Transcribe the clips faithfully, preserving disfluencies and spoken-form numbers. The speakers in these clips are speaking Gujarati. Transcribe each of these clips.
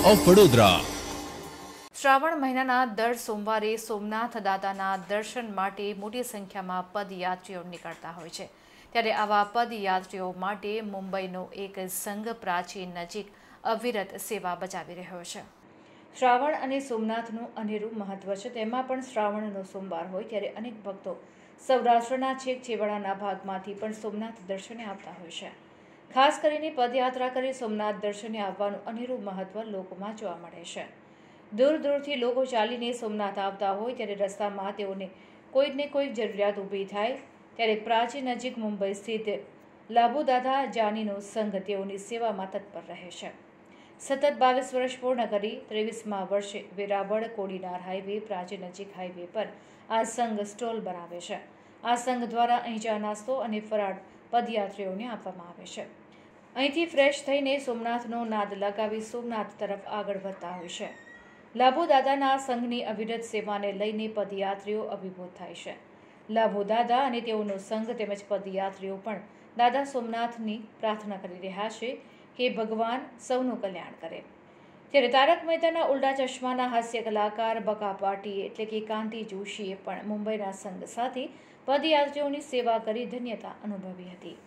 ઓફ વડોદરા। શ્રાવણ મહિનાના દર સોમવારે સોમનાથ દાદાના દર્શન માટે મોટી સંખ્યામાં પદયાત્રીઓ નીકળતા હોય છે, ત્યારે આવા પદયાત્રીઓ માટે મુંબઈનો એક સંઘ પ્રાચી નજીક અવિરત સેવા બજાવી રહ્યો છે। શ્રાવણ અને સોમનાથનું અનેરું મહત્વ છે, તેમાં પણ શ્રાવણનો સોમવાર હોય ત્યારે અનેક ભક્તો સૌરાષ્ટ્રના છેક છેવાડાના ભાગમાંથી પણ સોમનાથ દર્શને આવતા હોય છે। ખાસ કરીને પદયાત્રા કરી સોમનાથ દર્શને આવવાનું અનેરું મહત્વ લોકોમાં જોવા મળે છે। દૂર દૂરથી લોકો ચાલીને સોમનાથ આવતા હોય ત્યારે રસ્તામાં તેઓને કોઈને કોઈ જરૂરિયાત ઊભી થાય ત્યારે પ્રાચી નજીક મુંબઈ સ્થિત લાભુદાદા જાનીનો સંઘ તેઓની સેવામાં તત્પર રહે છે। સતત બાવીસ વર્ષ પૂર્ણ કરી ત્રેવીસમાં વર્ષે વેરાવળ કોડીનાર હાઈવે પ્રાચી નજીક હાઈવે પર આ સંઘ સ્ટોલ બનાવે છે। આ સંઘ દ્વારા અહીં ચા નાસ્તો અને ફરાળ પદયાત્રીઓને આપવામાં આવે છે। અહીંથી ફ્રેશ થઈને સોમનાથનો નાદ લગાવી સોમનાથ તરફ આગળ વધતા હોય છે। લાભુદાદાના સંઘની અવિરત સેવાને લઈને પદયાત્રીઓ અભિભૂત થાય છે। લાભુદાદા અને તેઓનો સંઘ તેમજ પદયાત્રીઓ પણ દાદા સોમનાથની પ્રાર્થના કરી રહ્યા છે કે ભગવાન સૌનું કલ્યાણ કરે। ત્યારે તારક મહેતાના ઉલ્ટા ચશ્માના હાસ્ય કલાકાર બકા પાટી એટલે કે કાંતિ જોશીએ પણ મુંબઈના સંઘ સાથે પદયાત્રીઓની સેવા કરી ધન્યતા અનુભવી હતી।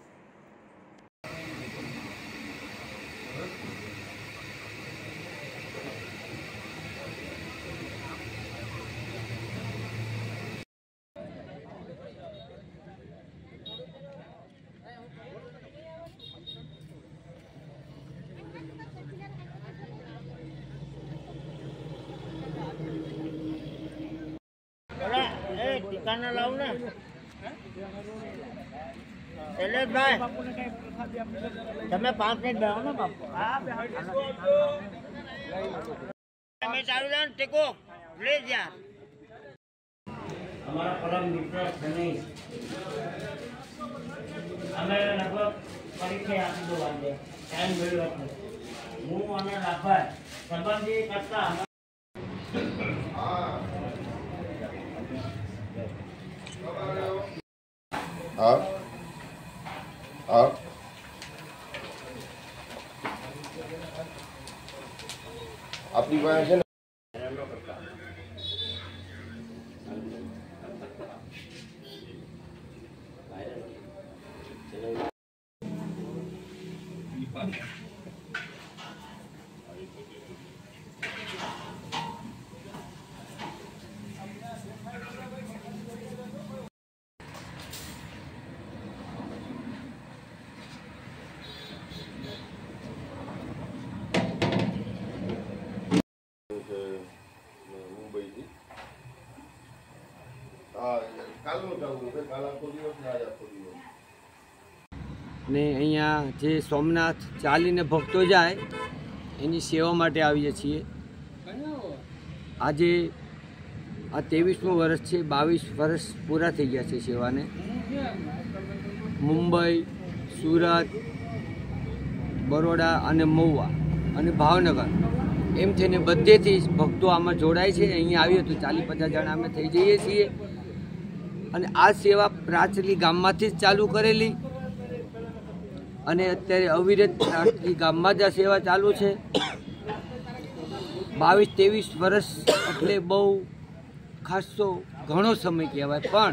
ટીકાના લાવ ને એટલે ભાઈ તમે પાંચ મિનિટ બેહો ને બાપુ તમે ચાલુ જાઓ ટેકો લે જા અમારા પરમ મિત્ર ધનેશ અમે લગભગ પરીક્ષા આપી દો વાગે ટાઈમ મળ્યો હતો હું અને લાભાર સંબંધી કરતા हाँ हाँ अपनी बात है ને અહીંયા જે સોમનાથ ચાલીને ભક્તો જાય એની સેવા માટે આવીએ છીએ। આજે આ ત્રેવીસમું વર્ષ છે, બાવીસ વર્ષ પૂરા થઈ ગયા છે સેવાને। મુંબઈ, સુરત, બરોડા અને મહુવા અને ભાવનગર એમ થઈને બધેથી ભક્તો આમાં જોડાય છે। અહીંયા આવીએ તો ચાલીસ પચાસ જણા અમે થઈ જઈએ છીએ અને આ સેવા પ્રાચલી ગામમાંથી જ ચાલુ કરેલી અને અત્યારે અવિરત પ્રાચલી ગામમાં જ આ સેવા ચાલુ છે। બાવીસ ત્રેવીસ વર્ષ એટલે બહુ ખાસો ઘણો સમય કહેવાય, પણ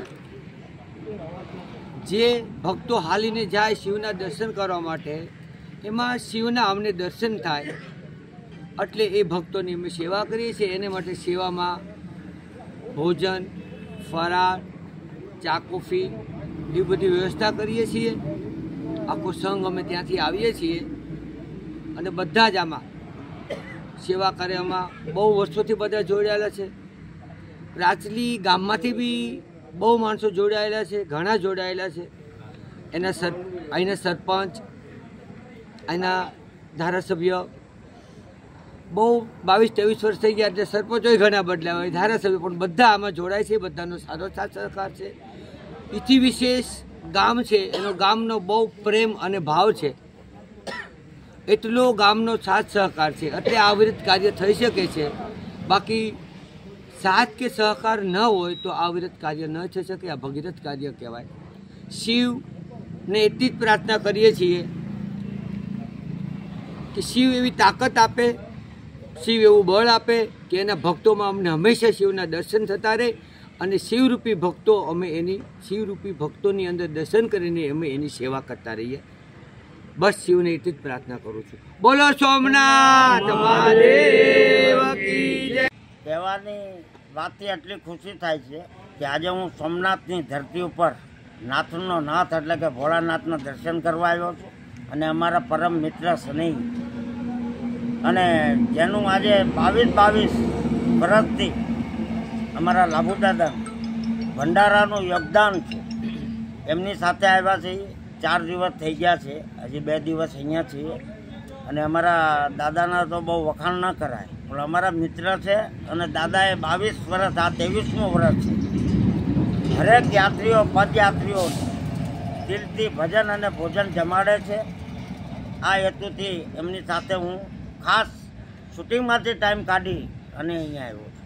જે ભક્તો હાલીને જાય શિવના દર્શન કરવા માટે એમાં શિવના અમને દર્શન થાય એટલે એ ભક્તોની અમે સેવા કરીએ છીએ। એને માટે સેવામાં ભોજન, ફરાળ, ચા કોફી એ બધી વ્યવસ્થા કરીએ છીએ। આખો સંઘ અમે ત્યાંથી આવીએ છીએ અને બધા જ આમાં સેવા કાર્યમાં બહુ વર્ષોથી બધા જોડાયેલા છે। પ્રાચલી ગામમાંથી બી બહુ માણસો જોડાયેલા છે, ઘણા જોડાયેલા છે। એના સર અહીંના સરપંચ, અહીંના ધારાસભ્ય બહુ બાવીસ ત્રેવીસ વર્ષ થઈ ગયા એટલે સરપંચોય ઘણા બદલાયા હોય, ધારાસભ્ય પણ બધા આમાં જોડાય છે। બધાનો સારો સાથ સહકાર છે। ઇતિ વિશેષ ગામ છે, એનો ગામનો બહુ પ્રેમ અને ભાવ છે, એટલો ગામનો સાથ સહકાર છે એટલે આ અવિરત કાર્ય થઈ શકે છે। બાકી સાથ કે સહકાર ન હોય તો આ અવિરત કાર્ય ન થઈ શકે। આ ભગીરથ કાર્ય કહેવાય। શિવને એટલી જ પ્રાર્થના કરીએ છીએ કે શિવ એવી તાકાત આપે શિવ એવું બળ આપે કે એના ભક્તોમાં અમને હંમેશા શિવના દર્શન થતા રહે અને શિવરૂપી ભક્તો અમે એની શિવરૂપી ભક્તોની અંદર દર્શન કરીને અમે એની સેવા કરતા રહીએ. બસ શિવને એટલી જ પ્રાર્થના કરું છું. બોલો સોમનાથ મહાદેવ કી જય. કહેવાની વાતથી એટલી ખુશી થાય છે કે આજે હું સોમનાથની ધરતી ઉપર નાથનો નાથ એટલે કે ભોળાનાથના દર્શન કરવા આવ્યો છું અને અમારા પરમ મિત્ર શનિ અને જેનું આજે બાવીસ બાવીસ વર્ષથી અમારા લાભુદાદા ભંડારાનું યોગદાન છે એમની સાથે આવ્યા છે. ચાર દિવસ થઈ ગયા છે, હજી બે દિવસ અહીંયા છીએ અને અમારા દાદાના તો બહુ વખાણ ન કરાય પણ અમારા મિત્ર છે અને દાદાએ બાવીસ વર્ષ આ ત્રેવીસમું વર્ષ છે. હરેક યાત્રીઓ પદયાત્રીઓ દિલથી ભજન અને ભોજન જમાડે છે. આ હેતુથી એમની સાથે હું ખાસ શૂટિંગમાંથી ટાઈમ કાઢી અને અહીંયા આવ્યો છું.